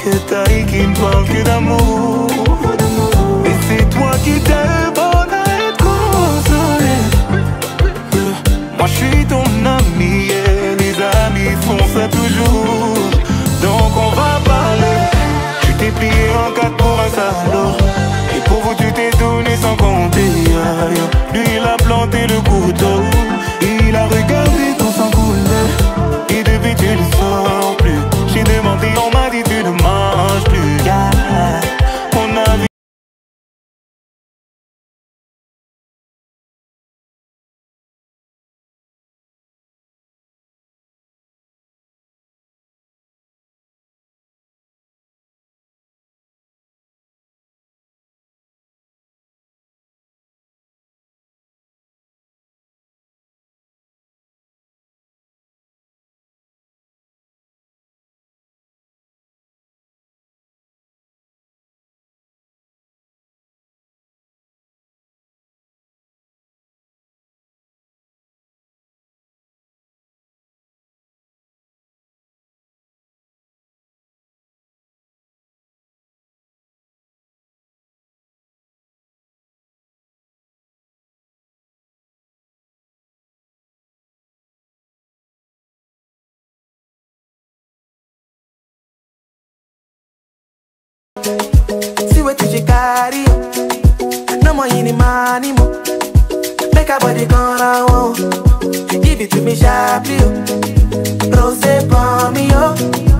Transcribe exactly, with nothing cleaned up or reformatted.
que taille, qui ne parle que d'amour. Et c'est toi qui t'es bonne à être consolé. Moi je suis ton ami et les amis font ça toujours. Donc on va parler. Tu t'es plié en quatre pour un salaud. Et pour vous tu t'es donné sans compter. Lui il a planté le couteau. Il a regardé ton sang couler. Et depuis tu ne sors plus. J'ai demandé, on m'a dit tu ne manges plus. Yeah. On a vu. See what you carry. No more any money more. Make a body gonna want. Give it to me sharply. Rose for me, yo.